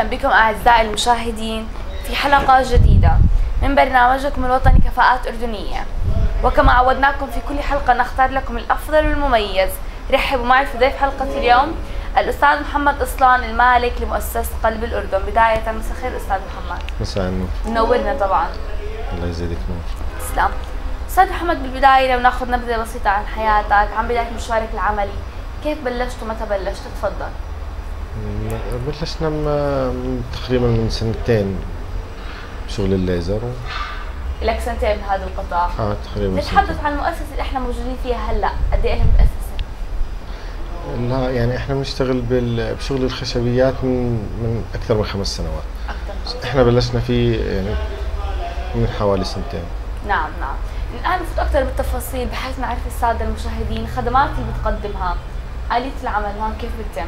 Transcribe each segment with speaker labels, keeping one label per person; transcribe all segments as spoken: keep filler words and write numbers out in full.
Speaker 1: بكم أعزائي المشاهدين في حلقة جديدة من برنامجكم الوطني كفاءات أردنية. وكما عودناكم في كل حلقة نختار لكم الأفضل والمميز. رحبوا معي في ضيف حلقة اليوم الأستاذ محمد أصلان المالك لمؤسسة قلب الأردن. بداية مساء الخير أستاذ محمد.
Speaker 2: مساء النور.
Speaker 1: منورنا طبعا.
Speaker 2: الله يزيدك نور.
Speaker 1: تسلم. أستاذ محمد، بالبداية لو ناخذ نبذة بسيطة عن حياتك، عن بداية مشوارك العملي، كيف بلشت ومتى بلشت؟ تفضل.
Speaker 2: بلشنا تقريبا من سنتين شغل الليزر.
Speaker 1: لك سنتين من هذا القطاع؟
Speaker 2: اه تقريبا.
Speaker 1: نتحدث عن المؤسسة اللي احنا موجودين فيها هلا، قد ايه لها متأسسة؟
Speaker 2: لا يعني احنا بنشتغل بشغل الخشبيات من من أكثر من خمس سنوات.
Speaker 1: أكثر.
Speaker 2: احنا بلشنا فيه يعني من حوالي سنتين.
Speaker 1: نعم نعم. الآن نفوت أكثر بالتفاصيل بحيث نعرف السادة المشاهدين الخدمات اللي بتقدمها، آلية العمل هون كيف بتتم؟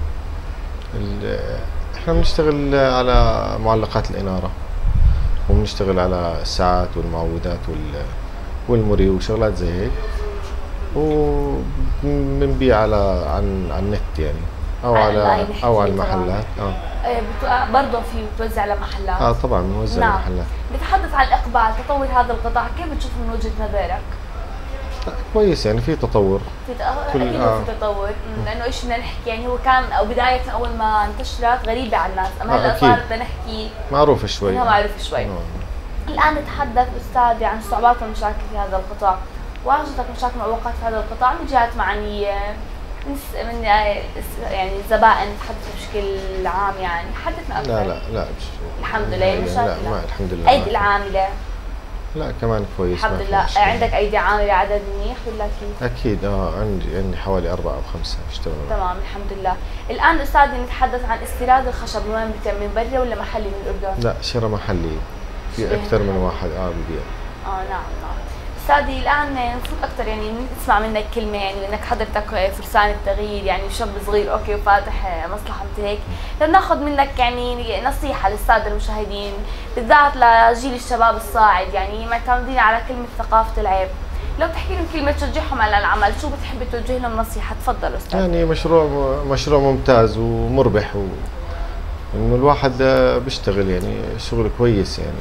Speaker 2: احنا بنشتغل على معلقات الإنارة، وبنشتغل على الساعات والمعوذات والمري وشغلات زي هيك، وبنبيع على عن على النت يعني او على او على المحلات.
Speaker 1: اه برضه في بتوزع على محلات؟
Speaker 2: اه طبعا بنوزع
Speaker 1: نعم.
Speaker 2: على محلات.
Speaker 1: نتحدث عن الاقبال، تطور هذا القطاع كيف بتشوف من وجهة نظرك؟
Speaker 2: كويس يعني في تطور.
Speaker 1: في اكيد آه. في تطور، لانه ايش بدنا نحكي يعني هو كان او بدايه اول ما انتشرت غريبه على الناس، اما هلا صارت بدنا نحكي
Speaker 2: معروفه شوي.
Speaker 1: انها معروفه شوي. آه. الان نتحدث استاذي عن الصعوبات والمشاكل في هذا القطاع. واجهتك مشاكل معوقات في هذا القطاع من جهات معنيه من من يعني الزبائن، نتحدث بشكل عام يعني، حدثنا اكثر.
Speaker 2: لا لا لا
Speaker 1: الحمد لله. مشاكل
Speaker 2: لا ما الحمد لله.
Speaker 1: ايدي العامله
Speaker 2: لا كمان كويس
Speaker 1: الحمد لله. عندك ايدي عامله عدد منيح ولا كيف؟
Speaker 2: اكيد اه عندي عندي حوالي اربعه او خمسه بيشتغلوا.
Speaker 1: تمام الحمد لله. الان استاذي نتحدث عن استيراد الخشب، من وين بيتم؟ من برا ولا محلي من الاردن؟
Speaker 2: لا شراء محلي، في اكثر من واحد اه ببيع.
Speaker 1: اه نعم نعم. استاذي الان نفوت اكثر يعني نسمع منك كلمه، يعني انك حضرتك فرسان التغيير، يعني شاب صغير اوكي وفاتح مصلحه مثل هيك، لو ناخذ منك يعني نصيحه للساده المشاهدين بالذات لجيل الشباب الصاعد، يعني معتمدين على كلمه ثقافه العيب، لو تحكي لهم كلمه تشجعهم على العمل، شو بتحب توجه لهم نصيحه؟ تفضل استاذ.
Speaker 2: يعني مشروع مشروع ممتاز ومربح، و انه الواحد بيشتغل يعني شغل كويس يعني.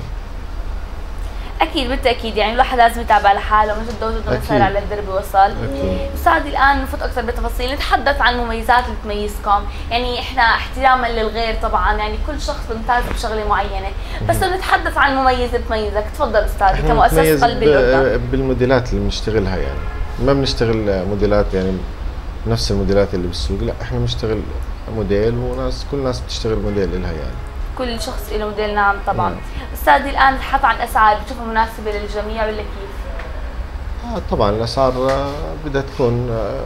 Speaker 1: اكيد بالتاكيد، يعني الواحد لازم يتعب على حاله ومن جد وجد وسار على الدرب وصل. استاذي الان نفوت اكثر بالتفاصيل، نتحدث عن المميزات اللي تميزكم، يعني احنا احتراما للغير طبعا، يعني كل شخص ممتاز بشغله معينه، بس لو نتحدث عن مميزه تميزك، تفضل استاذي كمؤسسه قلب الأردن.
Speaker 2: بالموديلات اللي بنشتغلها، يعني ما بنشتغل موديلات يعني نفس الموديلات اللي بالسوق، لا احنا بنشتغل موديل، وناس كل الناس بتشتغل موديل لها يعني.
Speaker 1: كل شخص له موديل. نعم طبعا. مم. استاذي الان نتحدث عن اسعار، بتشوفها مناسبه للجميع ولا كيف؟
Speaker 2: اه طبعا الاسعار بدها تكون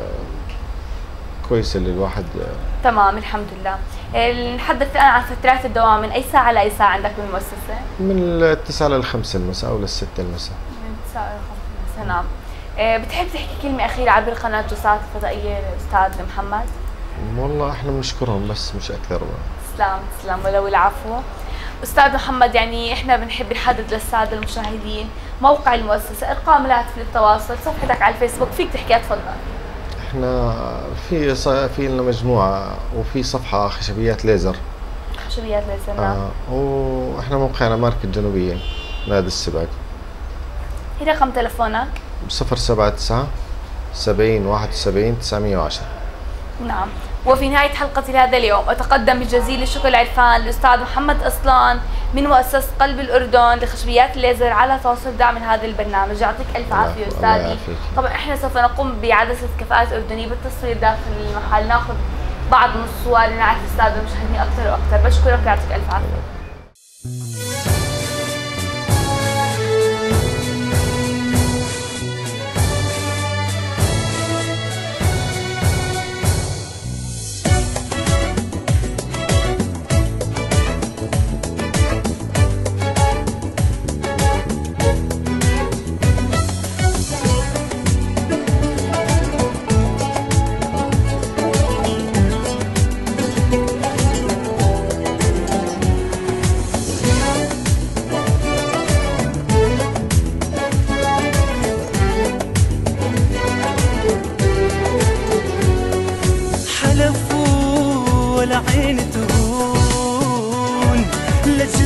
Speaker 2: كويسه للواحد.
Speaker 1: تمام الحمد لله. نتحدث الان عن فترات الدوام، من اي ساعه لاي ساعه عندك بالمؤسسه؟
Speaker 2: من التسعة للخمسة المساء او للستة المساء.
Speaker 1: من التسعة للخمسة المساء. نعم. بتحب تحكي كلمه اخيره عبر قناه جسات الفضائيه استاذ محمد؟
Speaker 2: والله احنا بنشكرهم بس مش اكثر.
Speaker 1: تسلم تسلم ولو العفو. استاذ محمد، يعني احنا بنحب نحدد للساده المشاهدين موقع المؤسسه، ارقام الهاتف للتواصل، صفحتك على الفيسبوك، فيك تحكيها تفضل.
Speaker 2: احنا في في لنا مجموعه وفي صفحه خشبيات ليزر.
Speaker 1: خشبيات ليزر نعم.
Speaker 2: آه واحنا موقعنا ماركة الجنوبيه نادي السباق.
Speaker 1: هي رقم تلفونك؟
Speaker 2: صفر سبعة تسعة سبعين واحد وسبعين تسعمية وعشرة.
Speaker 1: نعم. وفي نهاية حلقتي لهذا اليوم أتقدم بجزيل الشكر والعرفان للأستاذ محمد أصلان من مؤسسة قلب الأردن لخشبيات الليزر على تواصل دعم هذا البرنامج. يعطيك ألف عافية أستاذي. طبعا إحنا سوف نقوم بعدسة كفاءات أردنية بالتصوير داخل المحل، ناخذ بعض من الصور لنعرف السادة المشاهدين أكثر وأكثر. بشكرك ويعطيك ألف عافية.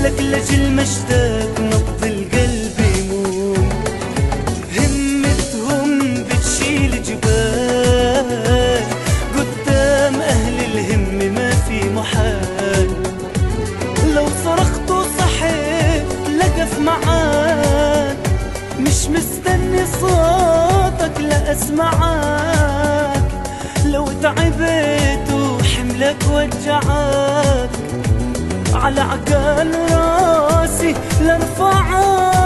Speaker 3: لك لجل مشتاق نبض القلب يموم. همتهم بتشيل جبال قدام أهل الهم ما في محال. لو صرخت وصحيت لقف معاك مش مستني صوتك لأسمعك. لو تعبت وحملك وجعك على عقال راسي لرفعك.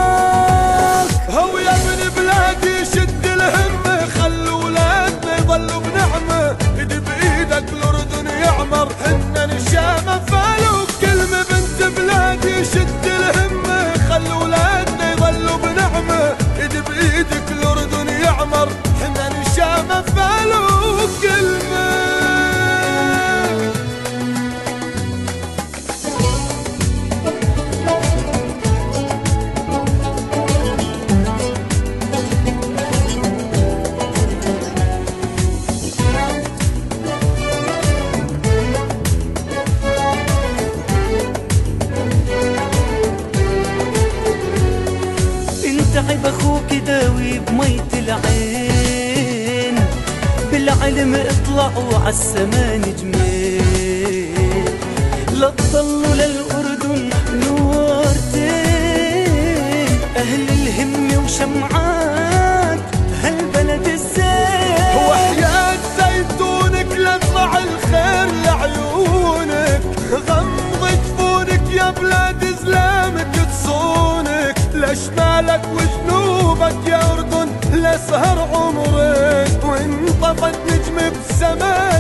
Speaker 4: هو يا ابن بلادي شد الهمة خلوا ولادنا يضلوا بنعمة. ايد بايدك الأردن يعمر حنا نشامة فالو كلمة. بنت بلادي شد الهمة خلوا ولادنا يضلوا بنعمة. ايد بايدك الأردن يعمر حنا نشامة فالو كلمة.
Speaker 3: تعب اخوك داوي بمية العين. بالعلم اطلعوا عالسما نجمين. لا تضلوا للأردن نورتين. أهل الهم وشمعات هالبلد الزين.
Speaker 4: وحياة زيتونك لمع الخير لعيونك. غمض جفونك يا بلاد زلامك تصونك. لشمالك وجنوبك يا أردن لسهر عمرك. وانطفت نجم بسماء